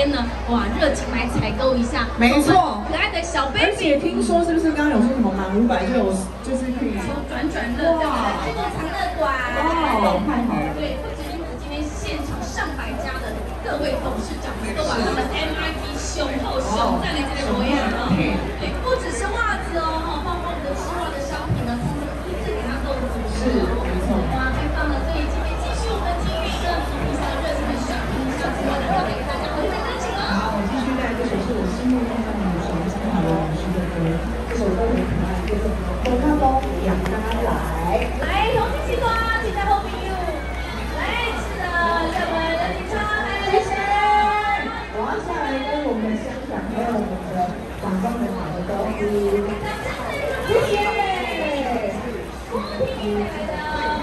边呢，哇，热情来采购一下， 没错， 可爱的小 baby。 而且听说是不是刚刚有说什么满500就是可以转乐，对不对？这个长乐馆， 哇，太好了。 对，不止如此，今天现场上百家的各位董事长都把他们 MIT 雄厚雄赞的这个模样哈，对，不只是袜子哦，包括我们的织袜的商品呢，一直给它购入。 是，没错。 哇，太棒了！所以今天继续我们的金鱼呢，非常热情的商品上直播的要给大家回馈邀请了。 好，继续带这首是我心目中的女神张海伦女士的歌，这首歌很可爱，叫做《我看包养家来》。 来，同心齐瓜，期待后朋友。来，是的，热门的警察， 谢谢。我要下来跟我们的香港还有我们的长官们打个招呼。谢谢。 公平来的。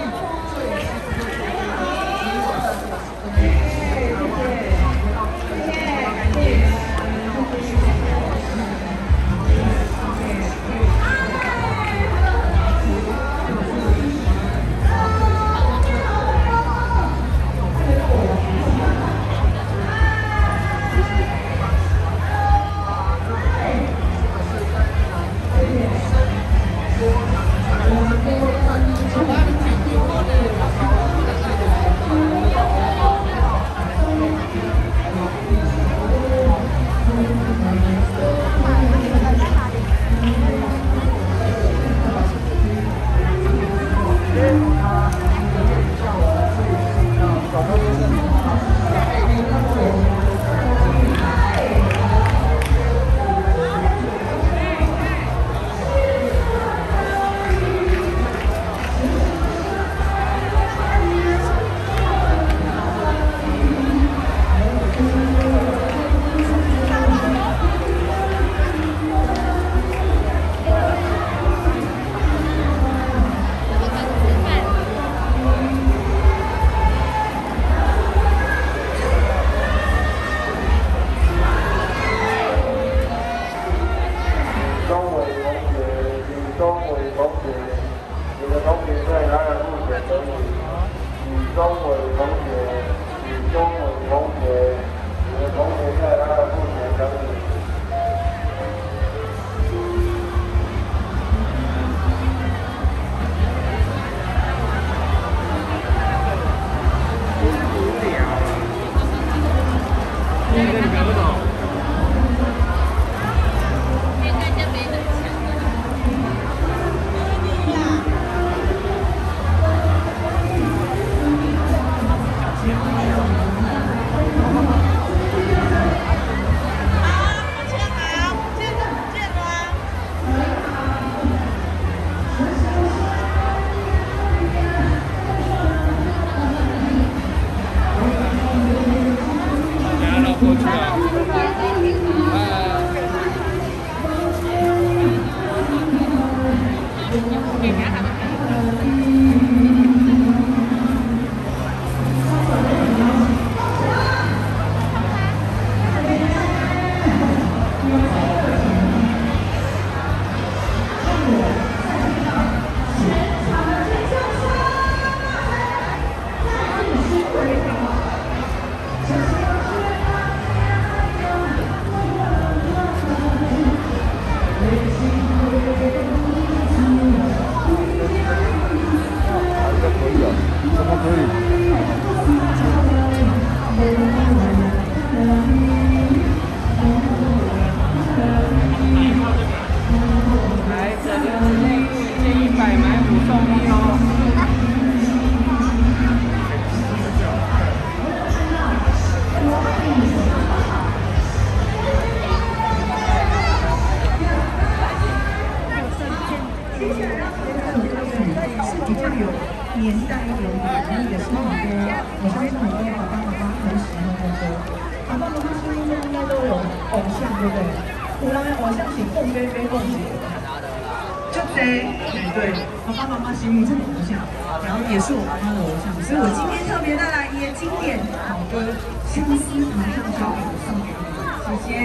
年代有演绎的是很多，我相信很多爸爸妈妈很喜欢的歌。爸爸妈妈心目中应该都有偶像，对不对？有人的偶像是凤飞飞凤姐，就这，对，爸爸妈妈心目中的偶像，然后也是我妈妈的偶像，所以我今天特别带来一个经典好歌《相思糖上小饼》送给你们，谢谢。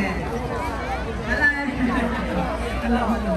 来，hello。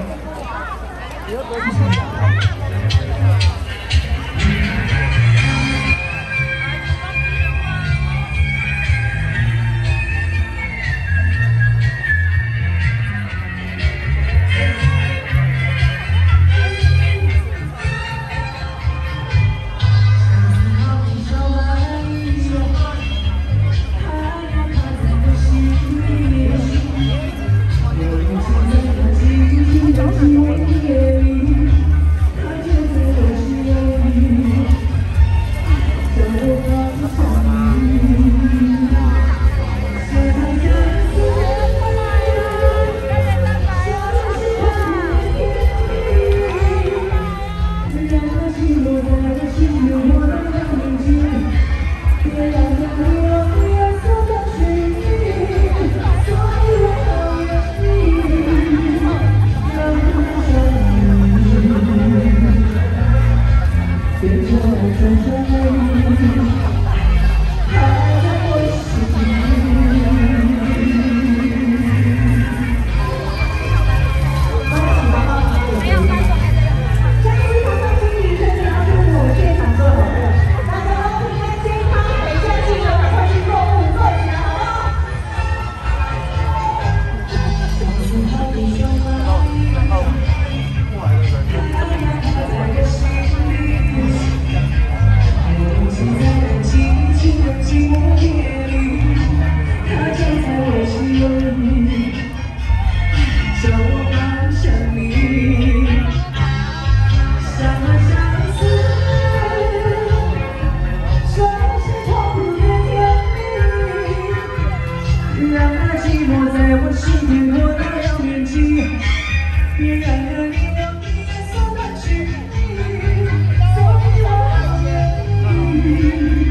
的寂寞在我心田扩大了面积，别让爱你让你也所难去，所以我愿意。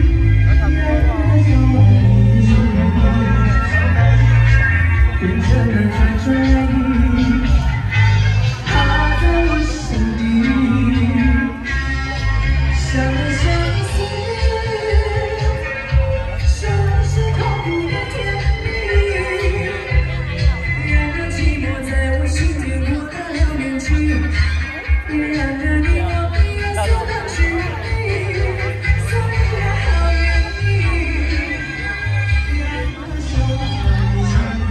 变成了转转意，它在我心底，相爱相思，相爱是痛苦的甜蜜，让那寂寞在我心田扩大了面积，别让爱你我你也所难去，所以我好愿意，让我手把你。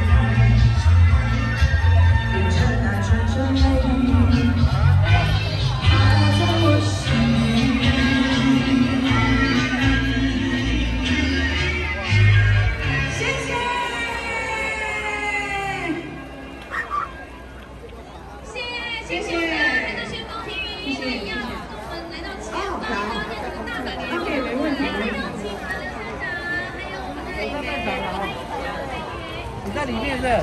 谢谢我们的旋风 TV， 那一样跟我们来到前方呢，变成大本联盟，没问题。还有其他的社长，还有我们的委员， 你在里面是？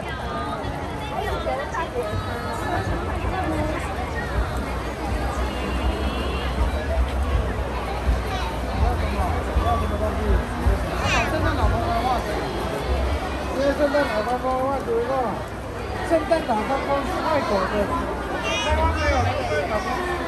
因为圣诞老公公外国话，圣诞老公公是外国的，台湾没有圣诞老公公。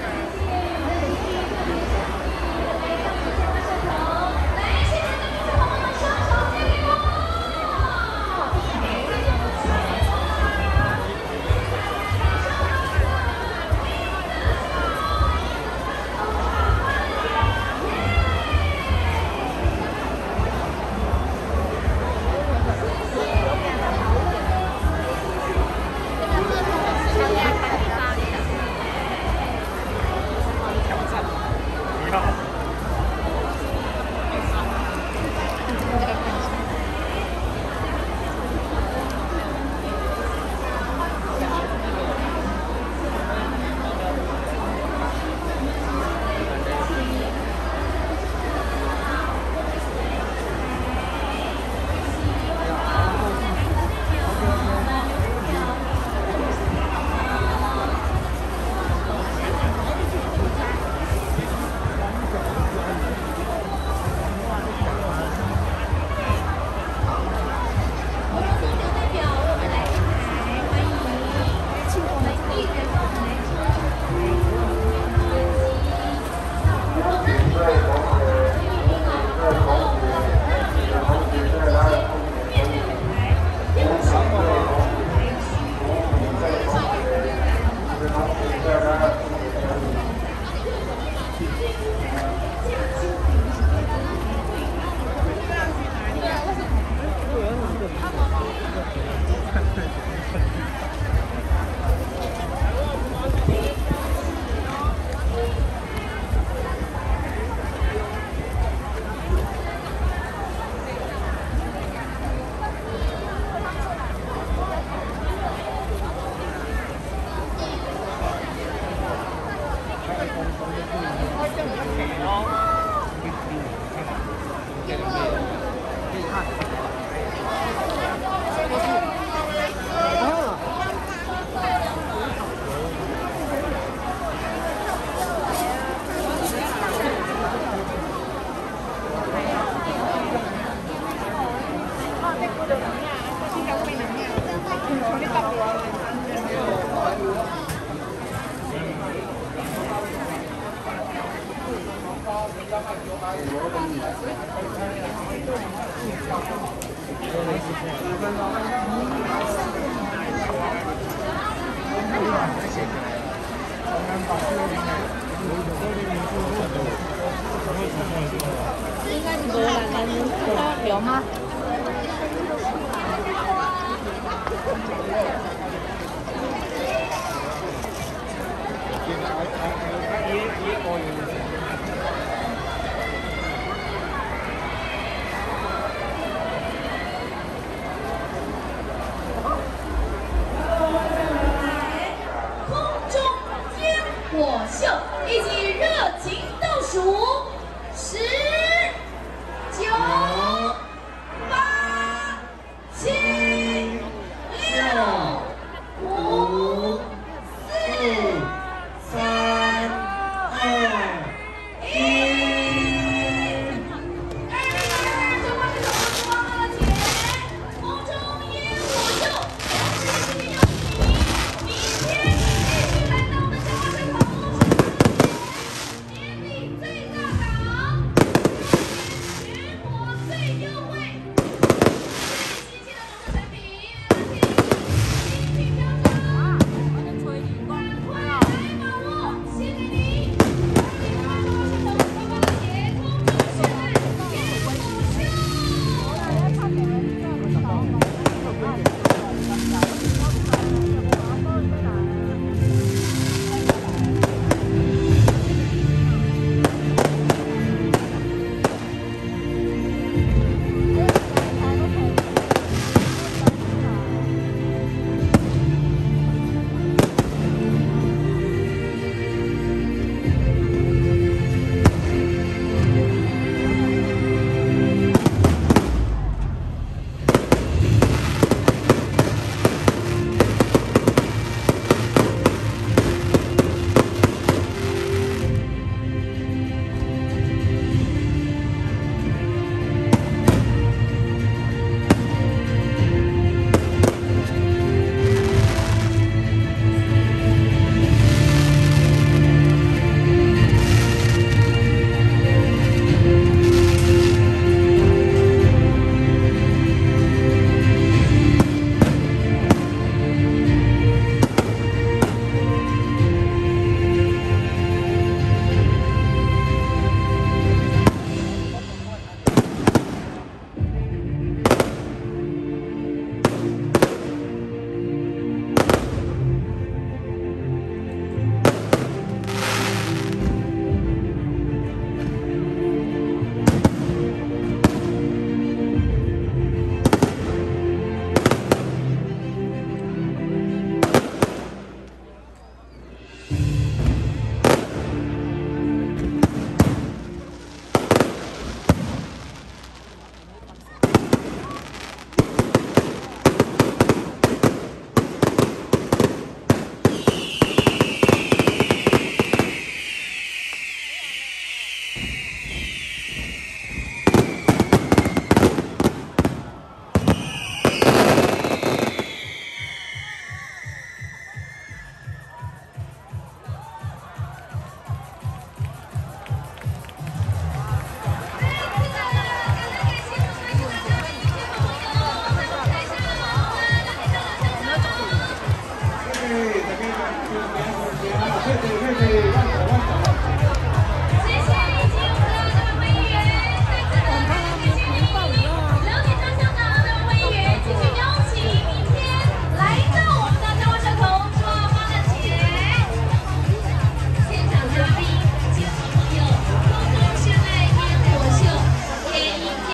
有吗？ 也